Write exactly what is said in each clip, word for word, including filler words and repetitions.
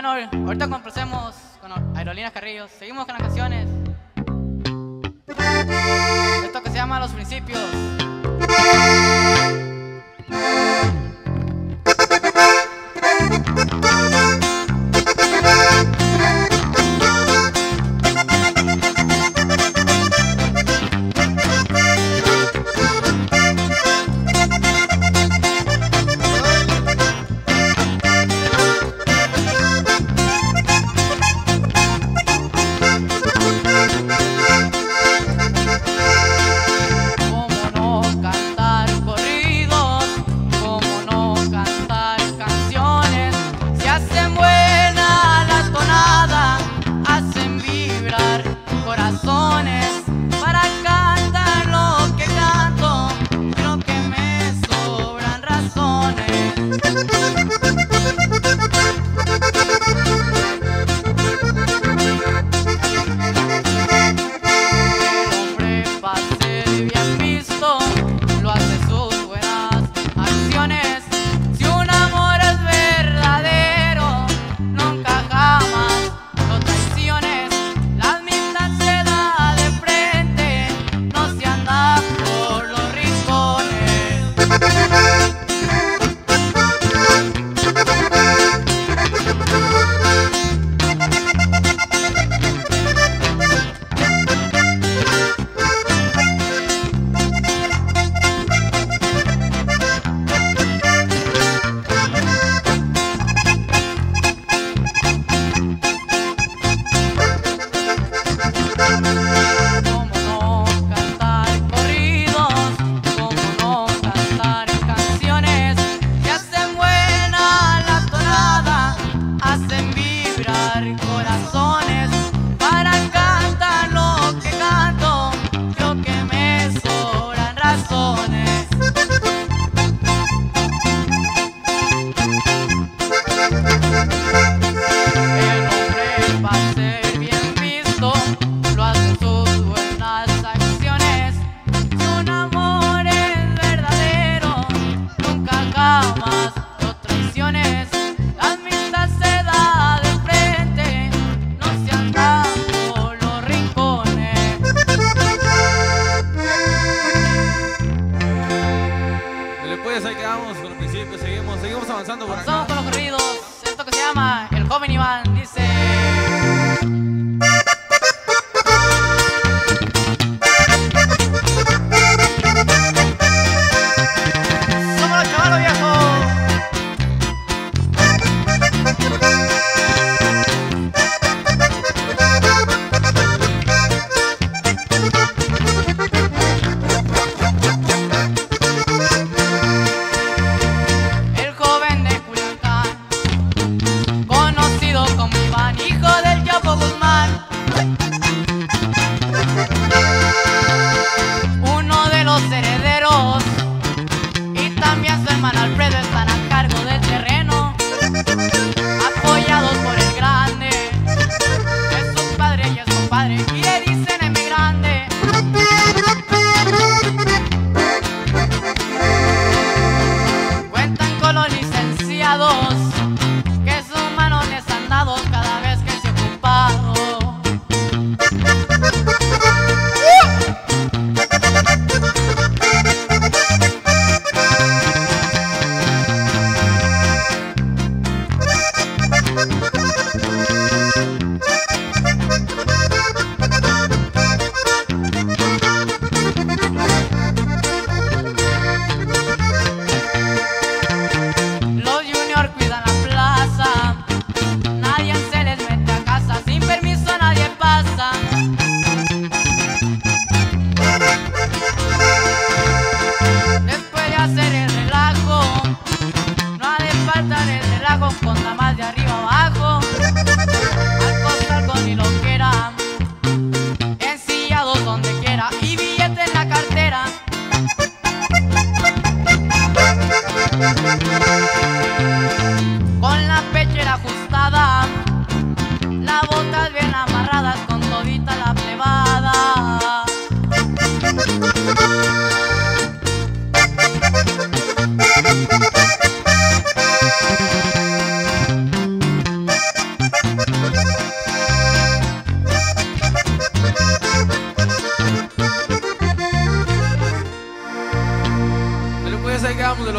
bueno, ahorita complacemos con Aerolíneas Carrillo. Seguimos con las canciones. Esto que se llama Los Principios.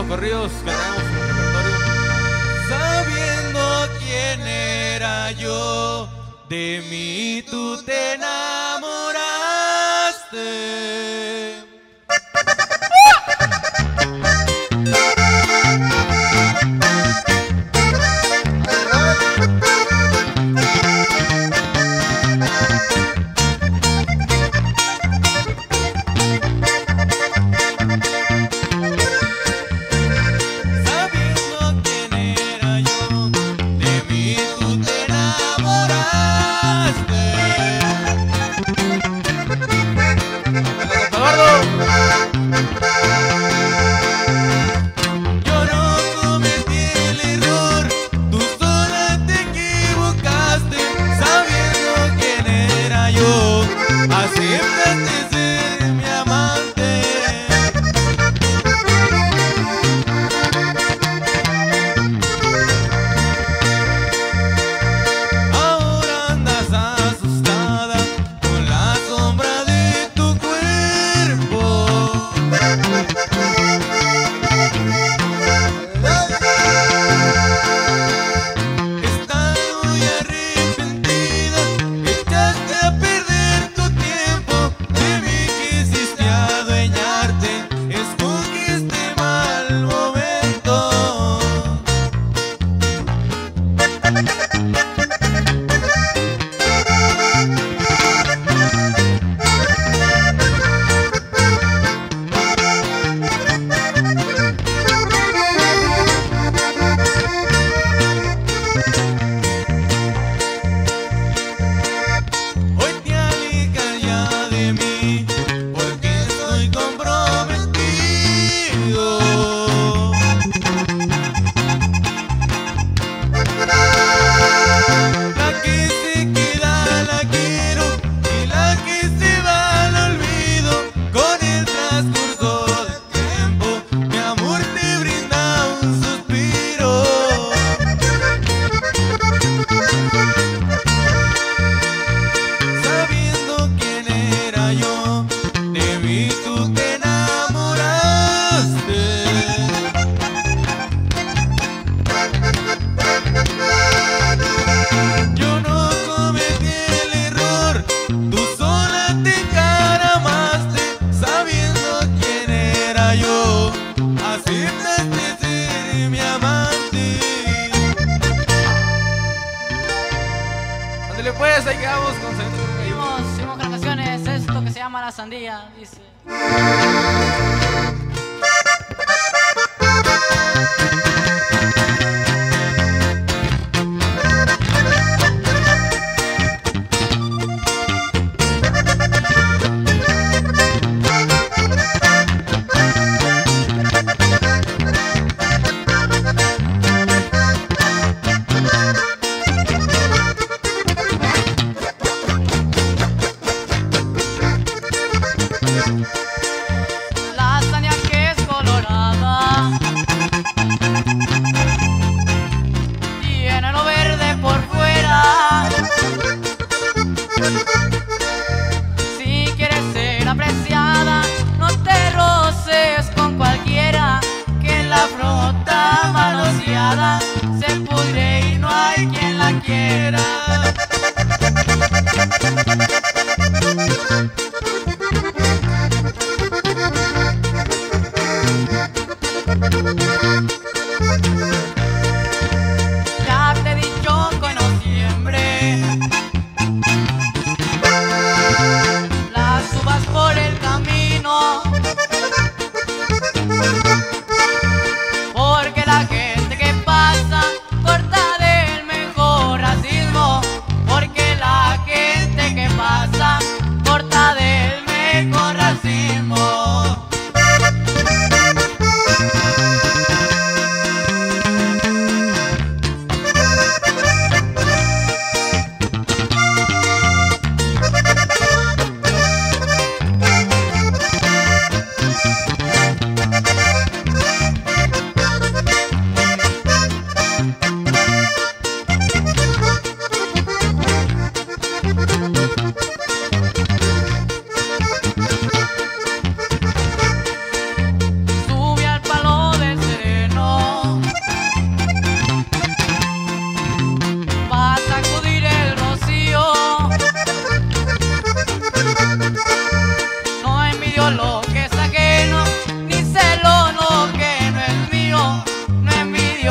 los corridos que tenemos en el repertorio. Sabiendo quién era yo, de mí tú te enamoraste. Pues ahí quedamos con seguimos, seguimos con las canciones, esto que se llama La Sandía, dice. La sandía que es colorada tiene lo verde por fuera. Si quieres ser apreciada, no te roces con cualquiera, que la fruta manoseada se pudre y no hay quien la quiera. Ya te he dicho que no siempre las subas por el camino, porque la gente que pasa corta del mejor racismo, porque la gente que pasa corta del mejor racismo.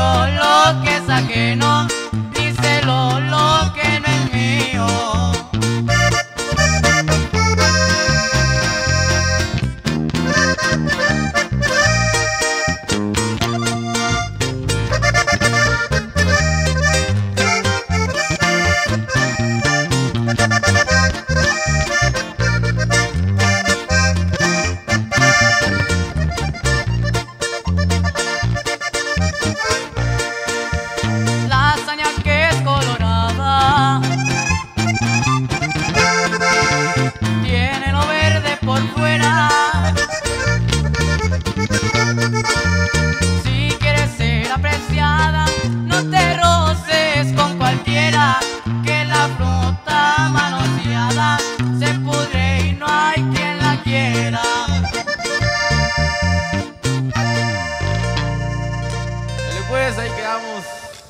envidio lo que es ajeno, ni celo lo que no es mío. Lasaña que es colorada tiene lo verde por fuera. Si quieres ser apreciada, no te roces con cualquiera, que la fruta manoseada se pudre y no hay quien la quiera. Pues ahí quedamos.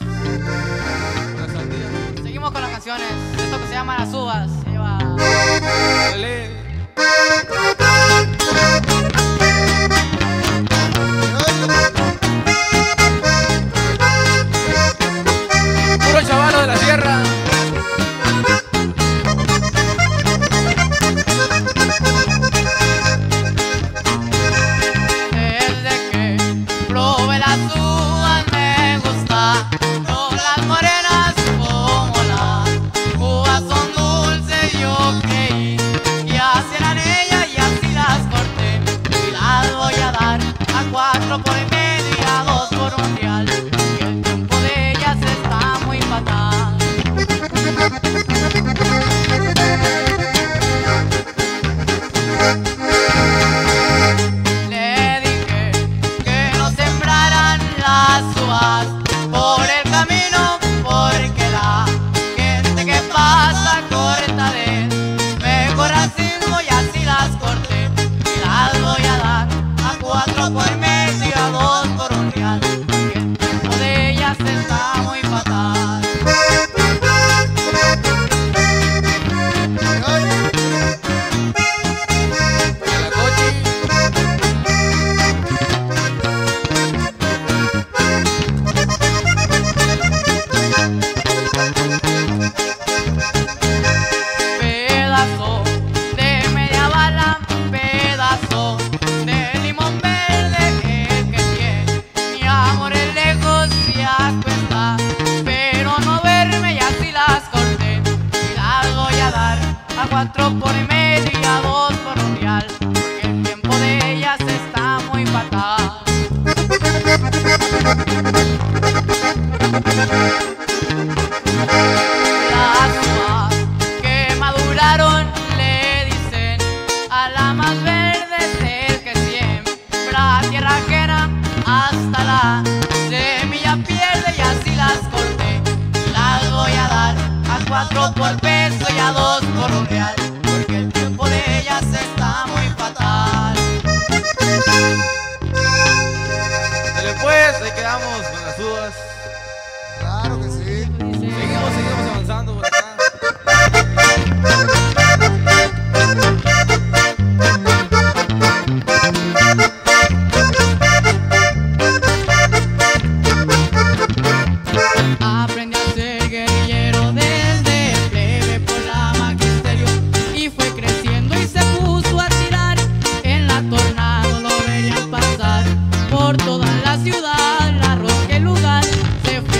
Seguimos con las canciones, esto que se llama Las Uvas. Ahí va. Dale. Puro chavalo de la sierra. Desde que probé las uvas me gusta, son las morenas como las uvas son dulces, yo creí que así eran ellas y así las corté, y las voy a dar a cuatro por medio y a dos por un real, que el tiempo de ellas está muy fatal. Le dije que no sembraran las uvas por el camino, porque la gente que pasa corta de mejor racimo, y así las corté y las voy a dar a cuatro por medio y a dos por un real, que el tiempo de ellas está muy fatal. Pedazo de media bala, pedazo de limón verde, el que tiene mi amor es lejos y asco está, pero no verme y así las corté y las voy a dar a cuatro por medio y a dos por un real, porque el tiempo de ellas está muy fatal. Las uvas que maduraron le dicen a la más verde, es el que siembra tierra ajena, hasta la semilla pierde, y así las corté y las voy a dar a cuatro por peso y a dos por un real, porque el tiempo de ellas está muy fatal. Dale pues, ahí quedamos con las uvas. Claro que sí. Seguimos, seguimos avanzando por acá. Aprendí a ser guerrillero desde plebe por la magisterio, y fue creciendo y se puso a tirar. En la tornado lo verían pasar por toda la ciudad, la rosca el lugar se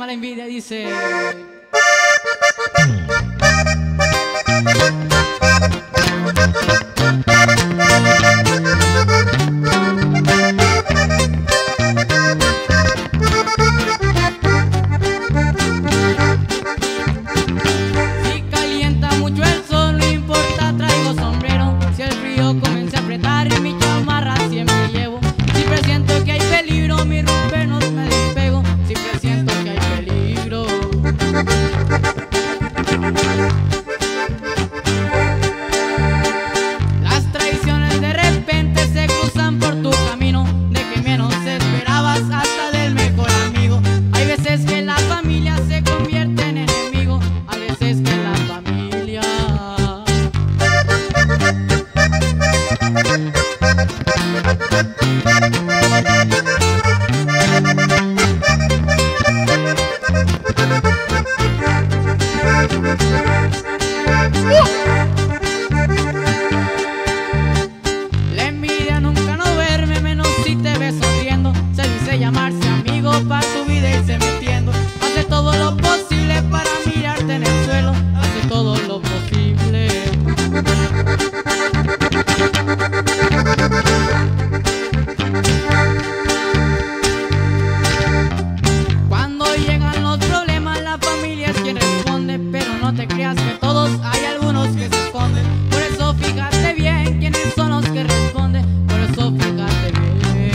la envidia, dice. Si calienta mucho el sol, no importa, traigo sombrero. Si el frío comienza a apretar, mi chamarra siempre llevo. Si presiento que hay peligro, mi romper no me despego. Si presiento que hay peligro. Las traiciones de repente se cruzan por tu camino, de que menos esperabas hasta del mejor amigo. Hay veces que la familia se convierte en enemigo, a veces que la familia. La envidia nunca no duerme, menos si te ves sonriendo. Se dice llamarse amigo para tu vida irse metiendo. Hace todo lo posible para mirarte en el suelo, hace todo lo posible. Cuando llegan los problemas, la familia es quien responde, pero no te creas que todos, hay algunos que se esconden. Por eso fíjate bien quiénes son los que responden, por eso fíjate bien.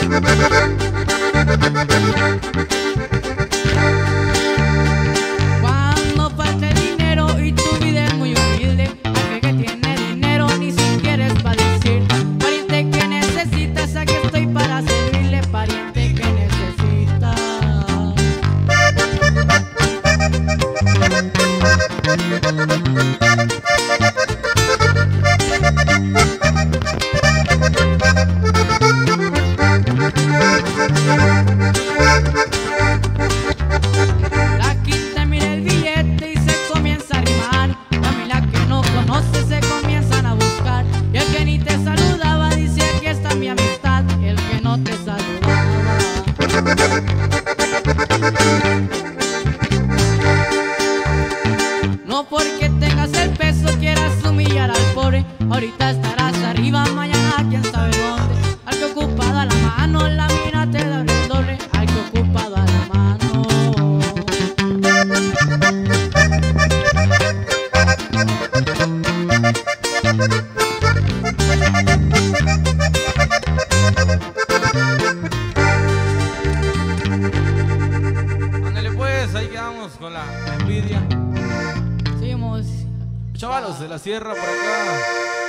Cuando falte dinero y tu vida es muy humilde, aquel que tiene dinero ni siquiera es para decir: pariente que necesitas, aquí estoy para servirle, pariente que necesitas. La quinta mira el billete y se comienza a rimar. Familia que no conoce se comienzan a buscar. Y el que ni te saludaba dice: aquí está mi amistad. Y el que no te saludaba. No porque tengas el peso quieras humillar al pobre. Ahorita estarás arriba, mañana quién sabe dónde. Al que ocupado a la mano, la mina te da el doble. Al que ocupado a la mano. Ándale pues, ahí quedamos con la envidia. Seguimos. Chavalos de la sierra por acá.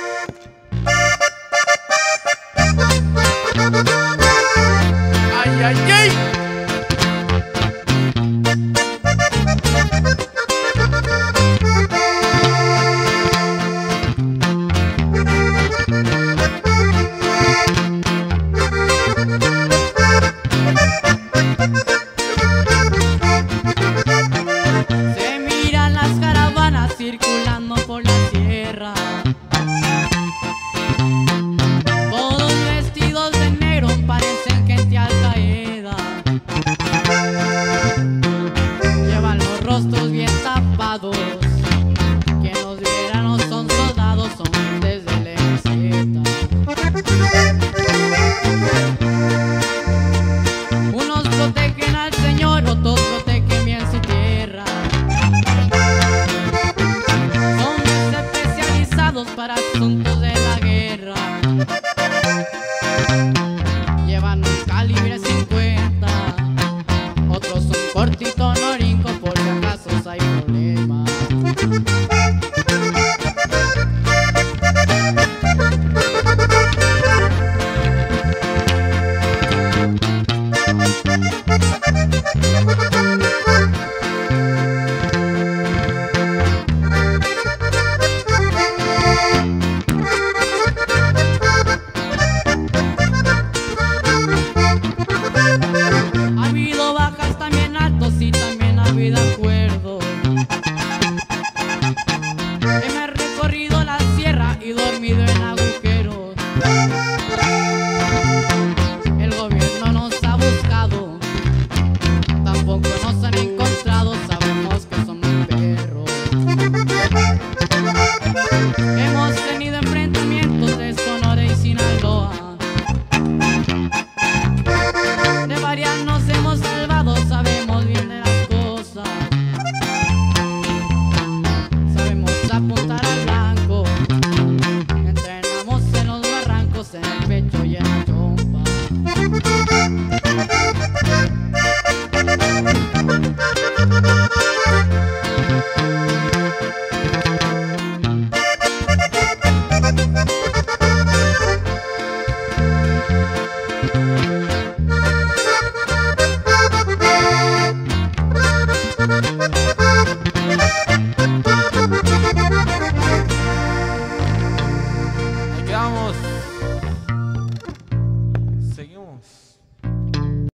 ¡Ay, ay, ay! Se miran las caravanas circulando por la sierra. Todos vestidos de negro parecen gente al caída. Llevan los rostros bien tapados. Quien los viera no son soldados, son gentes del ejército. Unos protegen al Señor, otros protegen bien su tierra. Son especializados para asuntos de la guerra. Llevan un calibre cincuenta, otros un cortito norinco por si acaso hay problemas. Ha habido bajas también altos y también ha habido acuerdos.